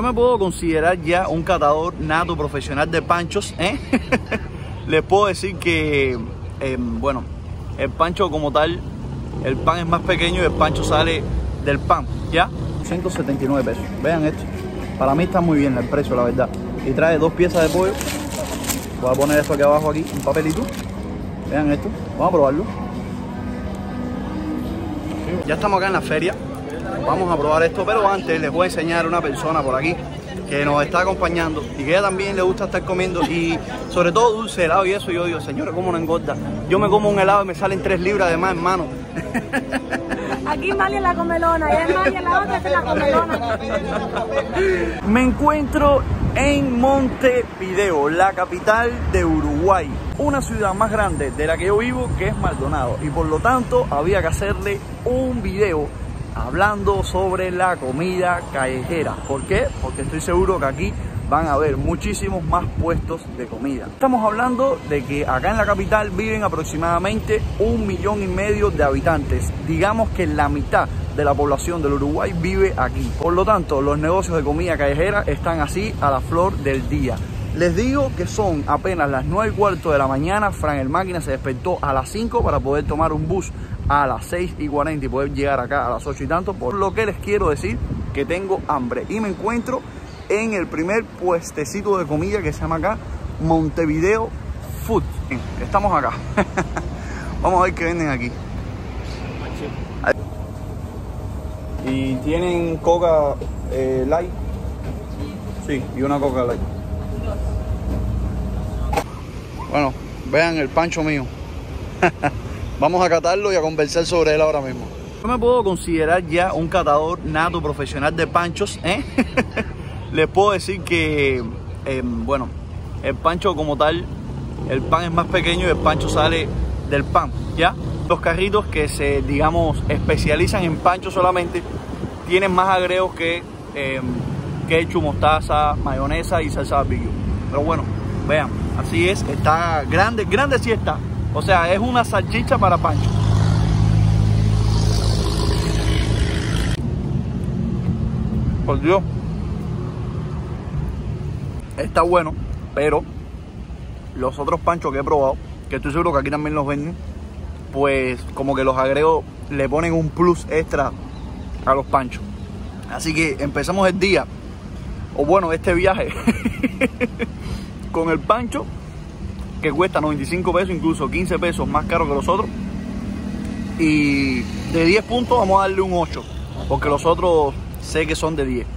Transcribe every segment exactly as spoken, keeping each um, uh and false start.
No me puedo considerar ya un catador nato profesional de panchos, ¿eh? Les puedo decir que, eh, bueno, el pancho como tal, el pan es más pequeño y el pancho sale del pan, ¿ya? ciento setenta y nueve pesos, vean esto. Para mí está muy bien el precio, la verdad. Y trae dos piezas de pollo. Voy a poner esto aquí abajo, aquí, un papelito. Vean esto, vamos a probarlo. Ya estamos acá en la feria. Vamos a probar esto, pero antes les voy a enseñar a una persona por aquí que nos está acompañando y que ella también le gusta estar comiendo y sobre todo dulce, helado y eso. Yo digo, señores, ¿cómo no engorda? Yo me como un helado y me salen tres libras de más, hermano. Aquí Mali es la comelona y es Mali la otra, es la comelona. Me encuentro en Montevideo, la capital de Uruguay, una ciudad más grande de la que yo vivo, que es Maldonado, y por lo tanto había que hacerle un video hablando sobre la comida callejera. ¿Por qué? Porque estoy seguro que aquí van a haber muchísimos más puestos de comida. Estamos hablando de que acá en la capital viven aproximadamente un millón y medio de habitantes. Digamos que la mitad de la población del Uruguay vive aquí. Por lo tanto, los negocios de comida callejera están así a la flor del día. Les digo que son apenas las nueve y cuarto de la mañana. Fran el Máquina se despertó a las cinco para poder tomar un bus a las seis y cuarenta y poder llegar acá a las ocho y tanto. Por lo que les quiero decir que tengo hambre y me encuentro en el primer puestecito de comida que se llama acá Montevideo Food. Estamos acá. Vamos a ver qué venden aquí. Y tienen coca eh, light. Sí, y una coca light. Bueno, vean el pancho mío. Vamos a catarlo y a conversar sobre él ahora mismo. No me puedo considerar ya un catador nato profesional de panchos, ¿eh? Les puedo decir que, eh, bueno, el pancho como tal, el pan es más pequeño y el pancho sale del pan, ¿ya? Los carritos que se, digamos, especializan en pancho solamente, tienen más agregos que eh, ketchup, mostaza, mayonesa y salsa barbecue. Pero bueno, vean, así es, está grande, grande sí está. O sea, es una salchicha para pancho. Por Dios. Está bueno, pero los otros panchos que he probado, que estoy seguro que aquí también los venden, pues como que los agregos le ponen un plus extra a los panchos. Así que empezamos el día, o bueno, este viaje, con el pancho, que cuesta noventa y cinco pesos, incluso quince pesos más caro que los otros. Y de diez puntos vamos a darle un ocho, porque los otros sé que son de diez.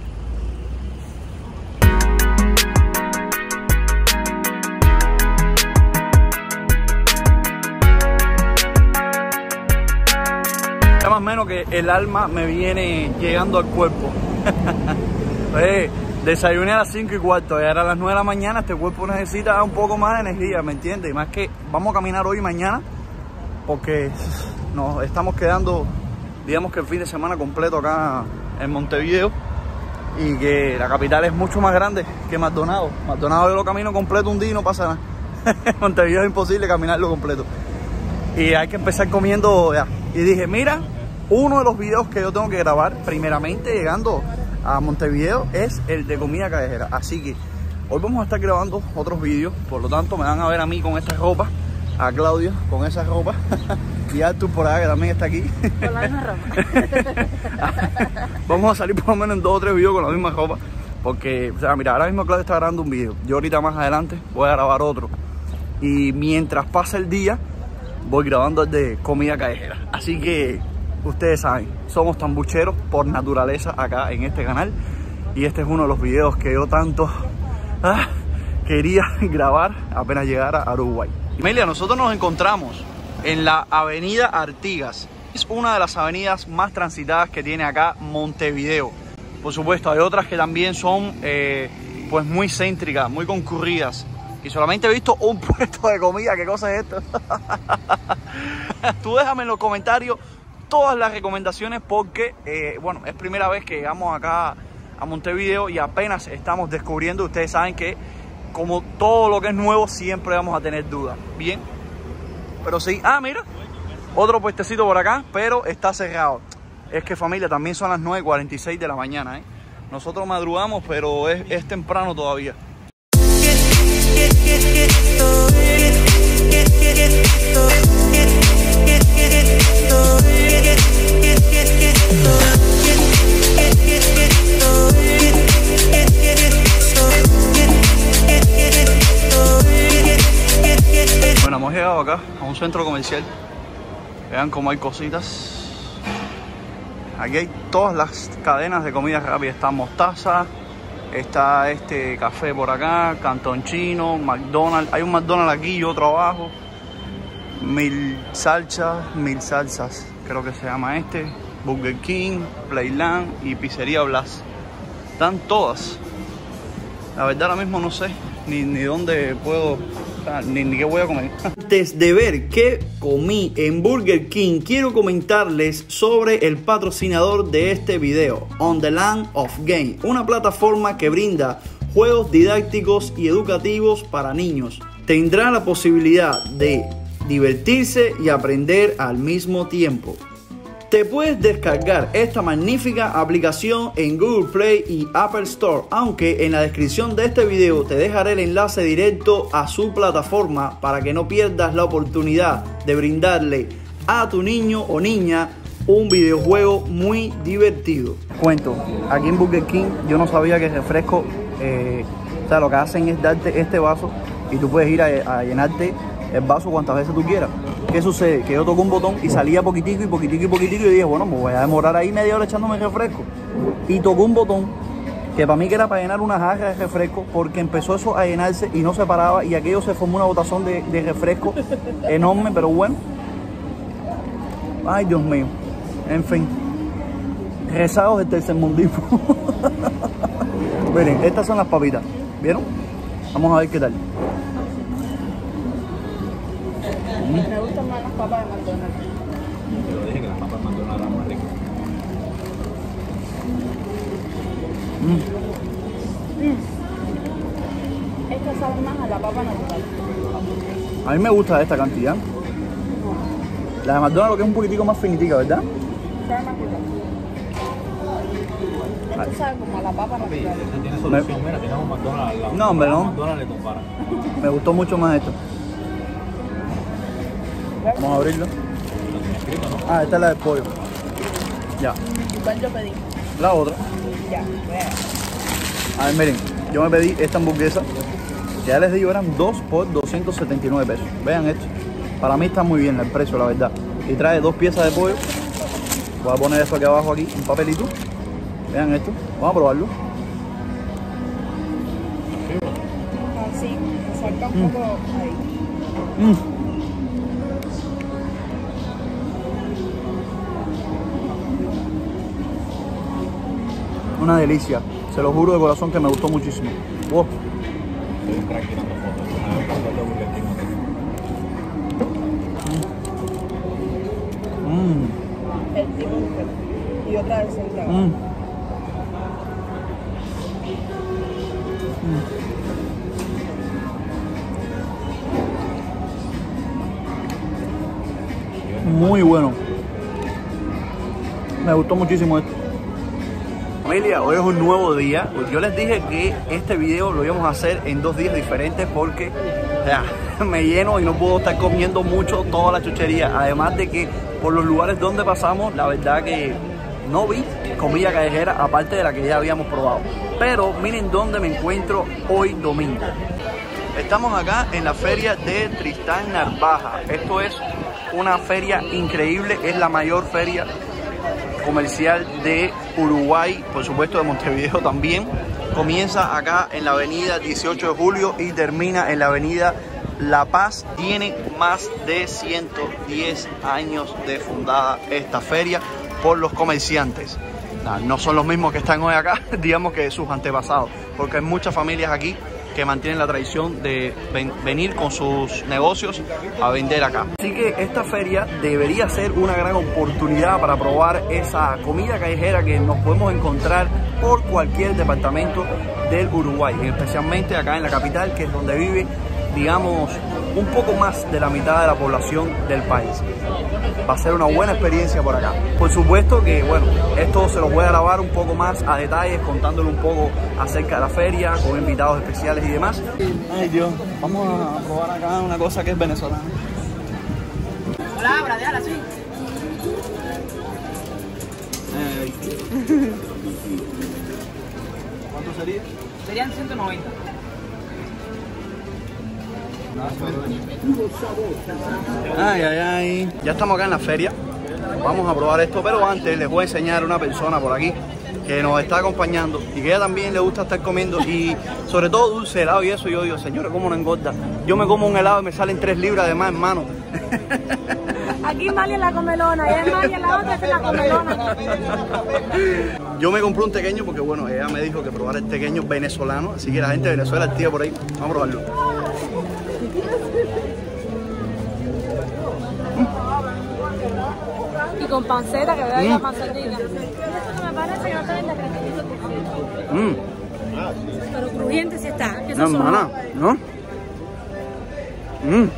Más o menos que el alma me viene llegando al cuerpo. Oye, desayuné a las cinco y cuarto y ahora a las nueve de la mañana. Este cuerpo necesita un poco más de energía, ¿me entiendes? Y más que vamos a caminar hoy y mañana porque nos estamos quedando, digamos que el fin de semana completo acá en Montevideo, y que la capital es mucho más grande que Maldonado. Maldonado yo lo camino completo un día y no pasa nada. Montevideo es imposible caminarlo completo. Y hay que empezar comiendo ya. Y dije, mira, uno de los videos que yo tengo que grabar primeramente llegando a Montevideo es el de comida callejera. Así que hoy vamos a estar grabando otros vídeos. Por lo tanto me van a ver a mí con esta ropa, a Claudia con esa ropa y a Artur por allá que también está aquí. Con la misma ropa. Vamos a salir por lo menos en dos o tres videos con la misma ropa. Porque, o sea, mira, ahora mismo Claudia está grabando un video. Yo ahorita más adelante voy a grabar otro. Y mientras pasa el día voy grabando el de comida callejera. Así que ustedes saben, somos tambucheros por naturaleza acá en este canal. Y este es uno de los videos que yo tanto ah, quería grabar apenas llegara a Uruguay. Emilia, nosotros nos encontramos en la avenida Artigas. Es una de las avenidas más transitadas que tiene acá Montevideo. Por supuesto, hay otras que también son eh, pues muy céntricas, muy concurridas. Y solamente he visto un puesto de comida. ¿Qué cosa es esto? Tú déjame en los comentarios todas las recomendaciones porque, eh, bueno, es primera vez que llegamos acá a Montevideo y apenas estamos descubriendo. Ustedes saben que como todo lo que es nuevo siempre vamos a tener dudas. Bien, pero sí. Ah, mira, otro puestecito por acá, pero está cerrado. Es que familia, también son las nueve y cuarenta y seis de la mañana, ¿eh? Nosotros madrugamos, pero es, es temprano todavía. Bueno, hemos llegado acá a un centro comercial. Vean cómo hay cositas. Aquí hay todas las cadenas de comida rápida. Está Mostaza, está este café por acá, Cantón Chino, McDonald's. Hay un McDonald's aquí y otro abajo. Mil salsas, mil salsas, creo que se llama este. Burger King, Playland y Pizzería Blas. Están todas. La verdad ahora mismo no sé ni, ni dónde puedo, o sea, ni, ni qué voy a comer. Antes de ver qué comí en Burger King, quiero comentarles sobre el patrocinador de este video, On the Land of Game, una plataforma que brinda juegos didácticos y educativos para niños. Tendrá la posibilidad de divertirse y aprender al mismo tiempo. Te puedes descargar esta magnífica aplicación en Google Play y Apple Store, aunque en la descripción de este video te dejaré el enlace directo a su plataforma para que no pierdas la oportunidad de brindarle a tu niño o niña un videojuego muy divertido. Cuento, aquí en Burger King yo no sabía que el refresco, eh, o sea, lo que hacen es darte este vaso y tú puedes ir a, a llenarte el vaso cuantas veces tú quieras. ¿Qué sucede? Que yo toco un botón y salía poquitico y poquitico y poquitico y dije, bueno, me voy a demorar ahí media hora echándome el refresco. Y tocó un botón que para mí que era para llenar una jarra de refresco, porque empezó eso a llenarse y no se paraba y aquello se formó una botazón de, de refresco enorme, pero bueno. Ay, Dios mío. En fin. Rezados del tercermundismo. Miren, estas son las papitas. ¿Vieron? Vamos a ver qué tal. Me gustan más las papas de McDonald's. Te lo dije que las papas de McDonald's eran más ricas. Mm. Mm. Estas saben más a la papa natural. A mí me gusta esta cantidad. La de McDonald's lo que es un poquitico más finitica, ¿verdad? Sabe más rica. Esto sabe como a la papa natural. Ese tiene solución, mira, tienes un McDonald's al lado. No, hombre, no. McDonald's le compara. Me gustó mucho más esto. Vamos a abrirlo. Lo tiene escrito, ¿no? Ah, esta es la del pollo. Ya. ¿Cuál yo pedí? La otra. Ya, vea. A ver, miren, yo me pedí esta hamburguesa, que ya les digo eran dos por doscientos setenta y nueve pesos. Vean esto. Para mí está muy bien el precio, la verdad. Y trae dos piezas de pollo. Voy a poner esto aquí abajo, aquí, un papelito. Vean esto. Vamos a probarlo. Así, me salta un Mm. poco ahí. Mm. Una delicia, se lo juro de corazón que me gustó muchísimo. Wow. Estoy un crack tirando fotos. A ver cuánto de Burger King no tengo. Mm. El tipo y otra de centavo. Mm. Mm. Muy bueno. Me gustó muchísimo esto. Familia, hoy es un nuevo día. Pues yo les dije que este video lo íbamos a hacer en dos días diferentes porque, o sea, me lleno y no puedo estar comiendo mucho toda la chuchería. Además de que por los lugares donde pasamos, la verdad que no vi comida callejera aparte de la que ya habíamos probado. Pero miren dónde me encuentro hoy domingo. Estamos acá en la feria de Tristán Narvaja. Esto es una feria increíble, es la mayor feria comercial de Uruguay, por supuesto de Montevideo también. Comienza acá en la avenida dieciocho de julio y termina en la avenida La Paz. Tiene más de ciento diez años de fundada esta feria por los comerciantes. No son los mismos que están hoy acá, digamos que sus antepasados, porque hay muchas familias aquí que mantienen la tradición de ven venir con sus negocios a vender acá. Así que esta feria debería ser una gran oportunidad para probar esa comida callejera que nos podemos encontrar por cualquier departamento del Uruguay, especialmente acá en la capital, que es donde vive, digamos, un poco más de la mitad de la población del país. Va a ser una buena experiencia por acá. Por supuesto que, bueno, esto se lo voy a grabar un poco más a detalles, contándole un poco acerca de la feria, con invitados especiales y demás. Ay, Dios, vamos a probar acá una cosa que es venezolana. Hola, abra, déjala así. Eh, ¿Cuánto sería? Serían ciento noventa. Ay, ay, ay. Ya estamos acá en la feria. Vamos a probar esto, pero antes les voy a enseñar a una persona por aquí que nos está acompañando y que ella también le gusta estar comiendo y sobre todo dulce, helado y eso. Yo digo, señores, ¿cómo no engorda? Yo me como un helado y me salen tres libras de más, hermano. Aquí Malia es la comelona, y es Malia la otra, es la comelona. Yo me compré un pequeño porque, bueno, ella me dijo que probara el pequeño venezolano, así que la gente de Venezuela activa por ahí. Vamos a probarlo. Y con panceta, que vea la pancetita. Eso me parece que no está en la creatividad. Mm. Pero crujiente sí está. Que No, eso son- hermana, ¿no? Mm.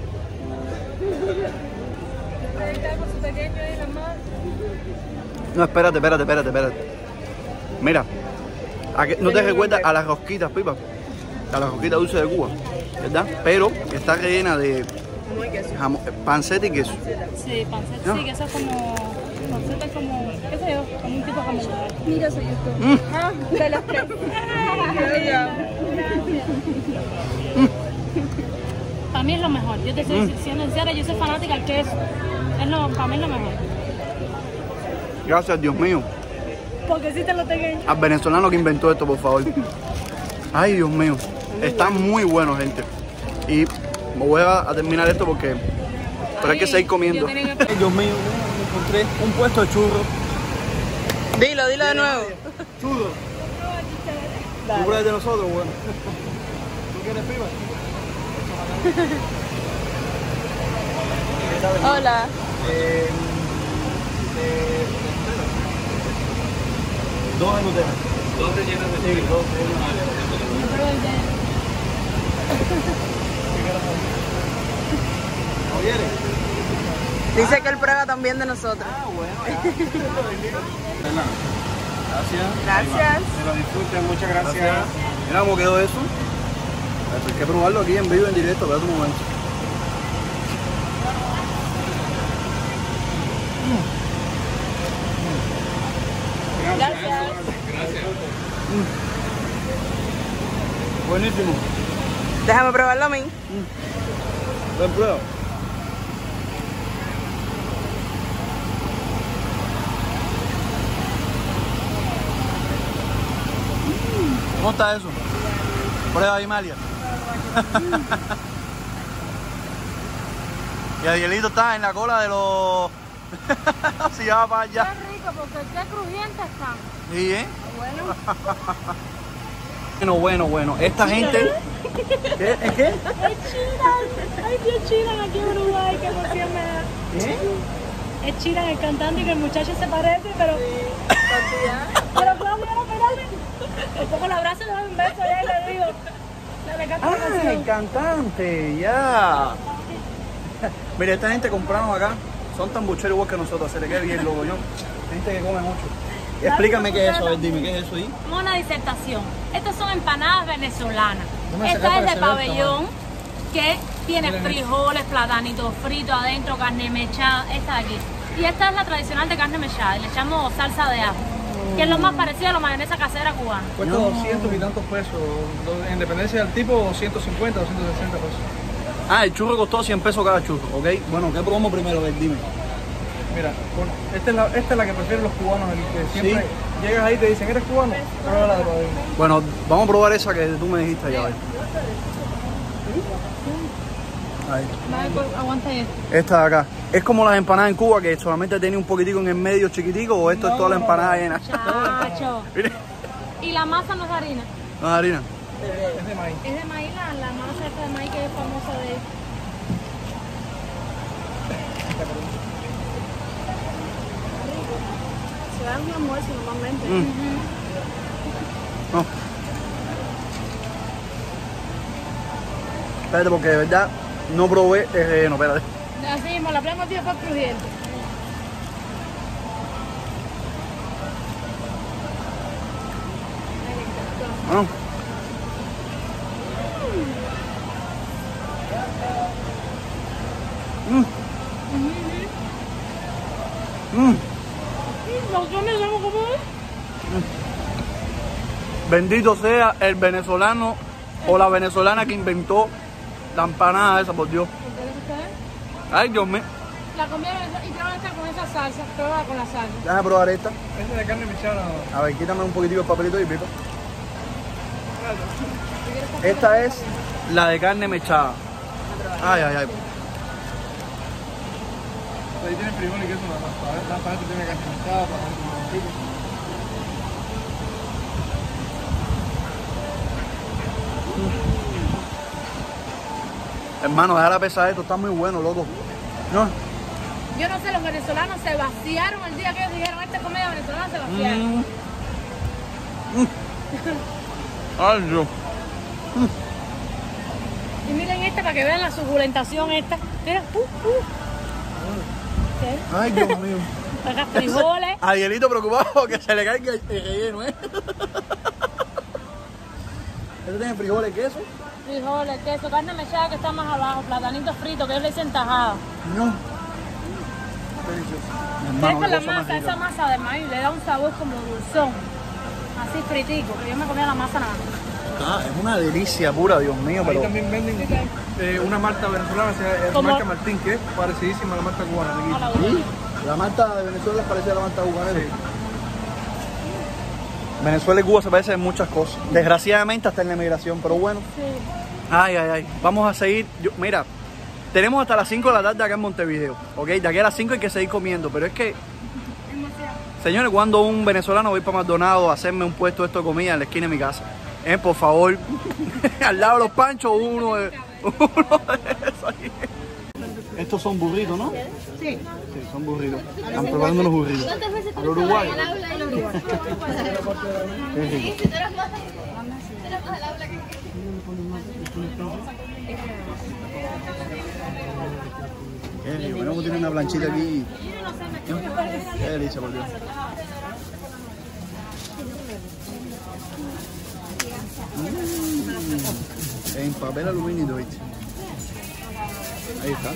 Con su pequeño ahí, la madre. No, espérate, espérate, espérate, espérate. Mira, ¿a qué- ¿no te recuerdas a las rosquitas, Pipa? A las rosquitas dulces de Cuba, ¿verdad? Pero está rellena de jamón, panceta y queso. Sí, panceta, ¿No? sí, que eso es como, panceta es como, qué sé yo, como un tipo de jamón. Mira, soy esto. Mm. Ah, de las tres. Para mí es lo mejor, yo te estoy Mm. siendo sincera, yo soy fanática del queso. Es lo, para mí es lo mejor. Gracias, Dios mío. Porque sí te lo tengo. Al venezolano que inventó esto, por favor. Ay, Dios mío. Está muy bueno, gente. Y me voy a, a terminar esto porque... Pero hay que seguir comiendo. yo tenía Ay, Dios mío, me encontré un puesto de churros. Dilo, dilo de nuevo. Churros. ¿Tú eres de nosotros? Bueno. ¿Tú quieres, Pipa? Hola. Eh, eh, dos de Nutella. Dos rellenos de sí, dos ¿No quieres? Dice que él prueba también de nosotros. Ah, bueno, ya. Gracias. Gracias. Que lo disfruten, muchas gracias. Gracias. Mira cómo quedó eso. Hay que probarlo aquí en vivo, en directo, espérate un momento. Gracias. Buenísimo. Déjame probarlo a mí. Buen prueba. ¿Cómo está eso? Prueba ahí, Malia. Y Adielito está en la cola de los... Si va para allá. Qué rico, porque qué crujiente está. Sí, ¿eh? Bueno, bueno, bueno. Esta gente... ¿Qué? ¿Es qué? Es Chira, ay Dios, Chira aquí en Uruguay, que emoción me da. ¿Qué? Es Chira el cantante y que el muchacho se parece, pero... Pero ¿cómo era? Espérate. Le pongo el abrazo y le doy un beso y le digo... Le canto la Ah, el canción. cantante, ya. Mira, esta gente compraron acá, son tan bucheros igual que nosotros, se le queda bien loco, yo. Gente que come mucho. Explícame qué es eso, a ver, dime, ¿qué es eso ahí? Una disertación. Estas son empanadas venezolanas. Déjame sacar Esta para es de que se vea el pabellón, que tiene frijoles, platanitos fritos adentro, carne mechada, esta de aquí. Y esta es la tradicional de carne mechada, y le echamos salsa de ajo, que es lo más parecido a la mayonesa casera cubana. Cuesta doscientos y tantos pesos, do- en dependencia del tipo, ciento cincuenta, doscientos sesenta pesos. Ah, el churro costó cien pesos cada churro, ¿ok? Bueno, ¿qué probamos primero? A ver, dime. Mira, con- esta, es la, esta es la que prefieren los cubanos, el que siempre llegas ahí y te dicen, ¿eres cubano? Prueba la de pabellón. Bueno, vamos a probar esa que tú me dijiste allá, a ver. Ahí. Aguanta ahí. Esta de acá. ¿Es como las empanadas en Cuba que solamente tiene un poquitico en el medio chiquitico o esto es toda la empanada llena? Chacho. Mire, Y la masa no es harina. no es harina. Es de maíz. Es de maíz, la, la masa esta de maíz que es famosa de... Se da un almuerzo normalmente. Mm. No. Espérate, porque de verdad no probé el relleno, espérate. Así mismo, la plena tío fue crujiente. Ah. Mm. Mm. ¿Los comes algo como es? Bendito sea el venezolano o la venezolana que inventó la empanada esa, por Dios. Ay, Dios mío. La comida y prueba esta con esa salsa, prueba con la salsa. Déjame probar esta. Esta de carne mechada. A ver, quítame un poquitico el papelito y pico. Esta es la de carne mechada. Ay, ay, ay. Ahí tiene frijol y queso nada más. Para ver, la parte tiene carne mechada, para ver cómo pico. Hermano, deja la pesada, esto está muy bueno, loco. ¿No? Yo no sé, los venezolanos se vaciaron el día que ellos dijeron esta comida venezolana, se vaciaron. Mm. Mm. Ay, Dios. Y miren esta para que vean la suculentación esta. Mira, uh, uh. ¿Qué? Ay, Dios mío. Acá frijoles. Arielito preocupado que se le caiga el relleno, ¿eh? Este tiene frijoles, queso. Frijoles, queso, carne mechada que está más abajo, platanitos fritos que ellos le dicen tajada. No. Delicioso. ¿Sabes con la masa? Esa masa de maíz le da un sabor como dulzón. Así fritico, que yo me comía la masa nada más. Ah, es una delicia pura, Dios mío, Ahí pero... también venden eh, una malta venezolana, o sea, es ¿Cómo? marca Martín, que es parecidísima a la malta cubana. de aquí. A la ¿Sí? buena. La malta de Venezuela es parecida a la malta cubana. Sí. Venezuela y Cuba se parecen en muchas cosas. Desgraciadamente hasta en la emigración, pero bueno. Sí. Ay, ay, ay. Vamos a seguir. Yo, mira, tenemos hasta las cinco de la tarde acá en Montevideo, ¿ok? De aquí a las cinco hay que seguir comiendo, pero es que... Señores, cuando un venezolano va a ir para McDonald's a hacerme un puesto de esto de comida en la esquina de mi casa, eh, por favor, al lado de los panchos, uno de, uno de esos ahí. Estos son burritos, ¿no? Sí. Sí, son burritos. Están preparando los burritos. Al Uruguay. Qué rico. Qué rico. Mira cómo tiene una planchita aquí. Qué delicia, por Dios. Mm. En papel aluminio, ¿viste? Ahí está.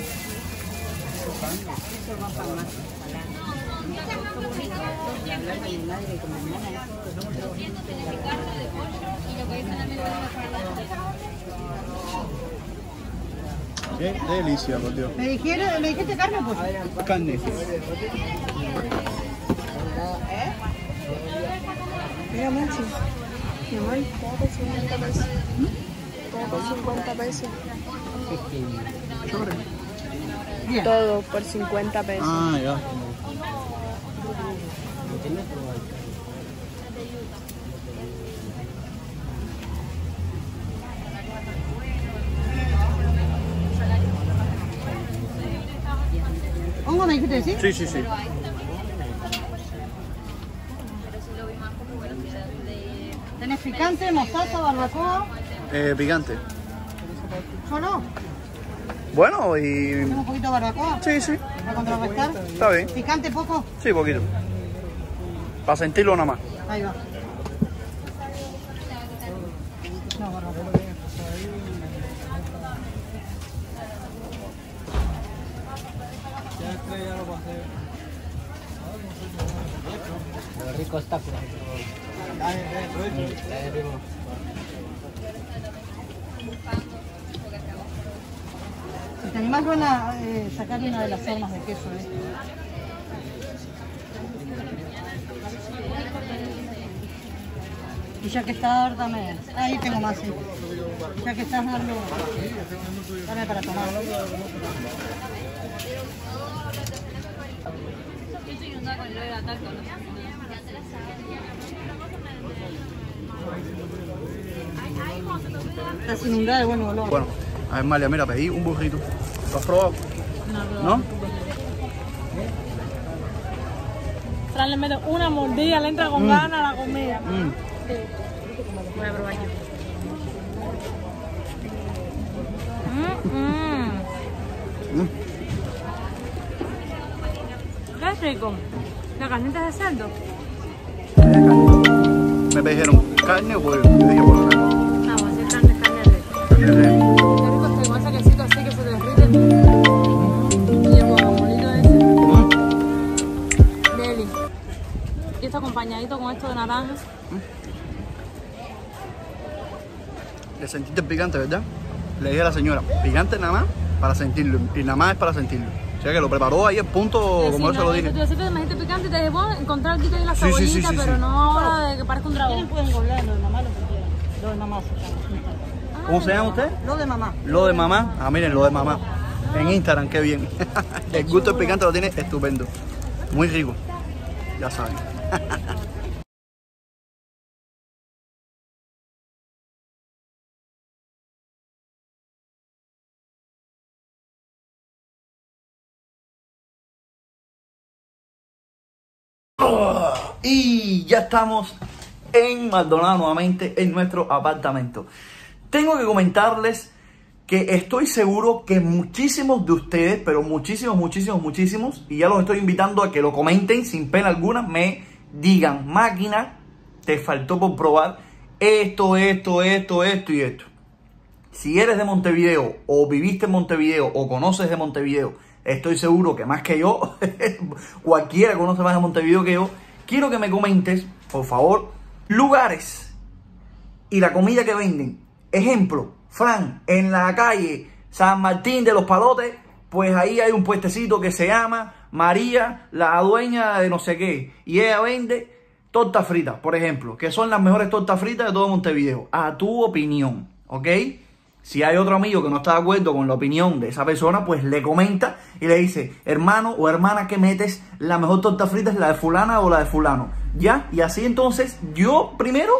Qué delicia, por Dios. ¿Me dijiste, ¿me dijiste carne, pues? Carne. Mira, Manchi. Mi amor, todo por cincuenta pesos. Todo por cincuenta pesos. Todo por cincuenta pesos. Ah, ya. ¿Hongo me dijiste decir? Sí, sí, sí. ¿Tenés picante, mostaza, barbacoa? Eh, picante. ¿Solo? Bueno, y... ¿Un poquito de barbacoa? Sí, sí. ¿Para contrarrestar? Está bien. ¿Picante poco? Sí, poquito. Para sentirlo nada más. Ahí va. No, barbacoa. Lo rico está por ahí. Si te animás, van a eh, sacarle una de las formas de queso. ¿eh? Y ya que está, dame. Ahí tengo más, sí. Ya que estás, dame, dame para tomar. Estás inundada de buen olor. Bueno, a ver, Malia, mira, pedí un burrito. ¿Lo has probado? ¿No? Fran le mete una mordida, le entra con Mm. ganas a la comida. Mm. Sí. Voy a probar yo. Mm, mm. Qué rico. La carnita de cerdo. Me dijeron carne o pollo. Yo dije pollo. Ah, bueno, si es carne, es carne rica. Carne de res. Qué rico está con ese quesito así que se derrite. Y el guacamolito ese. Mm. Deli. Y esto acompañadito con esto de naranja. Le sentiste el picante, ¿verdad? Le dije a la señora, picante nada más para sentirlo. Y nada más es para sentirlo. O sea que lo preparó ahí el punto como yo se lo dije. Tú decías que me dijiste picante y te dije, bueno, encontrar el quito y la Sí, sí, cebollita, sí, sí, pero sí. no ahora de que parezca un dragón. Ustedes pueden doblar lo de mamá, lo que quieran. Lo de mamá. ¿Cómo se llama usted? Lo de mamá. Lo de mamá. Ah, miren, lo de mamá. En Instagram, qué bien. El gusto del picante lo tiene estupendo. Muy rico. Ya saben. Y ya estamos en Maldonado nuevamente en nuestro apartamento. Tengo que comentarles que estoy seguro que muchísimos de ustedes, pero muchísimos, muchísimos, muchísimos, y ya los estoy invitando a que lo comenten sin pena alguna, me digan, máquina, te faltó por probar esto, esto, esto, esto y esto. Si eres de Montevideo o viviste en Montevideo o conoces de Montevideo, estoy seguro que más que yo, cualquiera conoce más de Montevideo que yo. Quiero que me comentes, por favor, lugares y la comida que venden. Ejemplo, Fran, en la calle San Martín de los Palotes, pues ahí hay un puestecito que se llama María, la dueña de no sé qué. Y ella vende tortas fritas, por ejemplo, que son las mejores tortas fritas de todo Montevideo. A tu opinión, ¿ok? Si hay otro amigo que no está de acuerdo con la opinión de esa persona, pues le comenta y le dice, hermano o hermana, que metes la mejor torta frita es la de fulana o la de fulano. ¿Ya? Y así entonces yo primero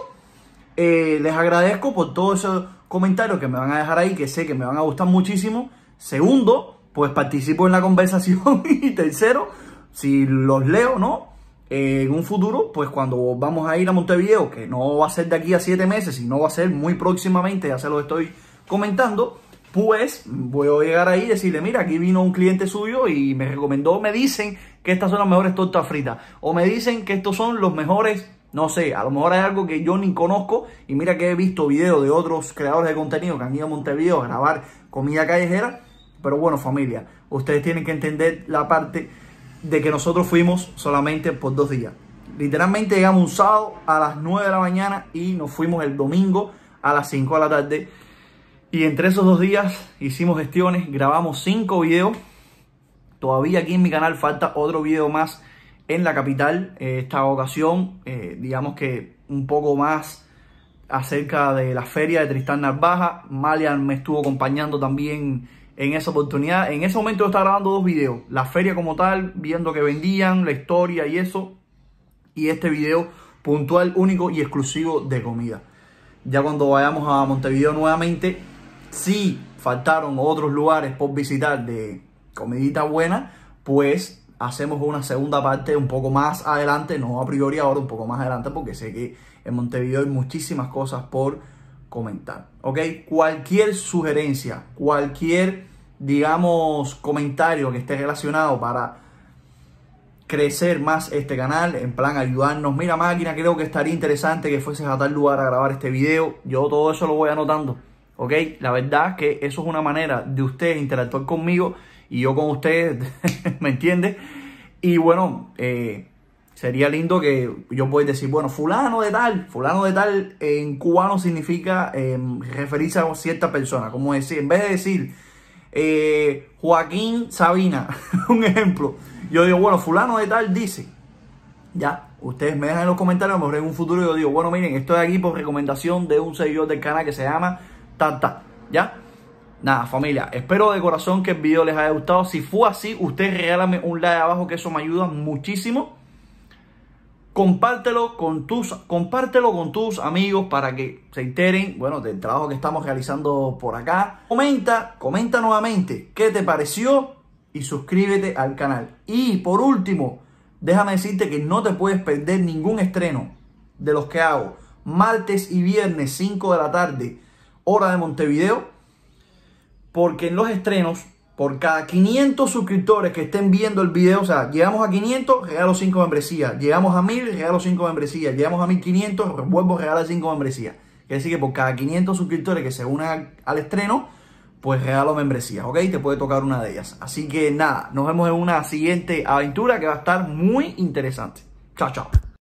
eh, les agradezco por todos esos comentarios que me van a dejar ahí, que sé que me van a gustar muchísimo. Segundo, pues participo en la conversación. Y tercero, si los leo, ¿no? Eh, en un futuro, pues cuando vamos a ir a Montevideo, que no va a ser de aquí a siete meses, sino va a ser muy próximamente, ya se lo estoy comentando, pues voy a llegar ahí y decirle, mira, aquí vino un cliente suyo y me recomendó, me dicen que estas son las mejores tortas fritas, o me dicen que estos son los mejores, no sé, a lo mejor hay algo que yo ni conozco, y mira que he visto videos de otros creadores de contenido que han ido a Montevideo a grabar comida callejera. Pero bueno, familia, ustedes tienen que entender la parte de que nosotros fuimos solamente por dos días. Literalmente llegamos un sábado a las nueve de la mañana y nos fuimos el domingo a las cinco de la tarde. Y entre esos dos días hicimos gestiones, grabamos cinco videos. Todavía aquí en mi canal falta otro video más en la capital. Eh, esta ocasión, eh, digamos que un poco más acerca de la feria de Tristán Narvaja. Malian me estuvo acompañando también en esa oportunidad. En ese momento yo estaba grabando dos videos. La feria como tal, viendo que vendían, la historia y eso. Y este video puntual, único y exclusivo de comida. Ya cuando vayamos a Montevideo nuevamente, si faltaron otros lugares por visitar de comidita buena, pues hacemos una segunda parte un poco más adelante, no a priori ahora, un poco más adelante, porque sé que en Montevideo hay muchísimas cosas por comentar, ¿ok? Cualquier sugerencia, cualquier, digamos, comentario que esté relacionado para crecer más este canal, en plan ayudarnos, mira máquina, creo que estaría interesante que fueses a tal lugar a grabar este video, yo todo eso lo voy anotando, ¿ok? La verdad es que eso es una manera de ustedes interactuar conmigo y yo con ustedes, ¿me entiendes? Y bueno, eh, sería lindo que yo pueda decir, bueno, fulano de tal, fulano de tal en cubano significa eh, referirse a cierta persona, como decir, en vez de decir eh, Joaquín Sabina, un ejemplo, yo digo, bueno, fulano de tal dice, ya, ustedes me dejan en los comentarios, a lo mejor en un futuro yo digo, bueno, miren, estoy aquí por recomendación de un seguidor del canal que se llama Tata, ¿ya? Nada, familia, espero de corazón que el video les haya gustado. Si fue así, ustedes regálame un like abajo, que eso me ayuda muchísimo. Compártelo con tus, compártelo con tus amigos para que se enteren, bueno, del trabajo que estamos realizando por acá. Comenta, comenta nuevamente qué te pareció y suscríbete al canal. Y por último, déjame decirte que no te puedes perder ningún estreno de los que hago martes y viernes cinco de la tarde, hora de Montevideo, porque en los estrenos Por cada quinientos suscriptores que estén viendo el video, o sea, llegamos a quinientos, regalo cinco membresías. Llegamos a mil, regalo cinco membresías. Llegamos a mil quinientos, vuelvo a regalar cinco membresías. Quiere decir que por cada quinientos suscriptores que se unan al estreno, pues regalo membresías, ¿ok? Te puede tocar una de ellas. Así que nada, nos vemos en una siguiente aventura que va a estar muy interesante. Chao, chao.